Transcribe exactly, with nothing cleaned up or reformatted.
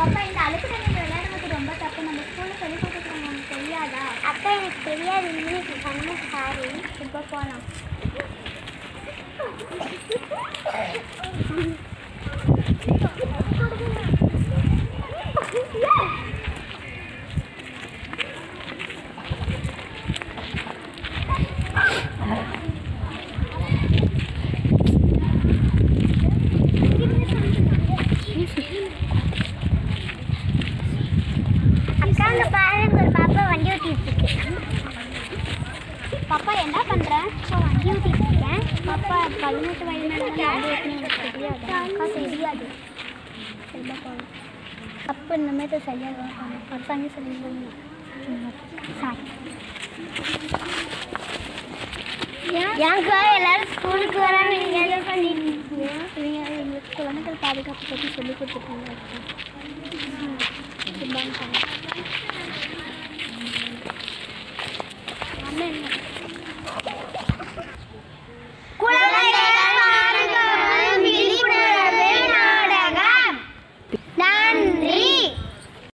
பாப்பா இந்த அழுக்கு தண்ணியில் விளையாடுறது ரொம்ப தப்பு. நம்ம ஸ்கூலில் சொல்லி கொடுத்துருக்காங்க, உங்களுக்கு தெரியாதா? அக்கா எனக்கு தெரியாது, இன்னைக்கு சொன்ன சாரி. இப்போ போகலாம். பாப்பா என்ன பண்ணுறேன்? இப்போ வண்டி ஊற்றிட்டு இருக்கேன். பாப்பா பதினெட்டு வயது வண்டி ஓட்டினு எனக்கு தெரியாது. அக்கா தெரியாது. சரிப்பா போகலாம். தப்பு இனிமேட்டு சரியாக அரசாங்க சொல்லிடுவாங்க. சாரி. ஏன்க்கா எல்லாரும் ஸ்கூலுக்கு வராங்க, நீங்கள் என்ன பண்ணிருக்கீங்க? நீங்கள் எங்களுக்கு குழந்தைகள் பாதுகாப்பு பற்றி சொல்லி கொடுத்துருக்கீங்க. அம்மா என்ன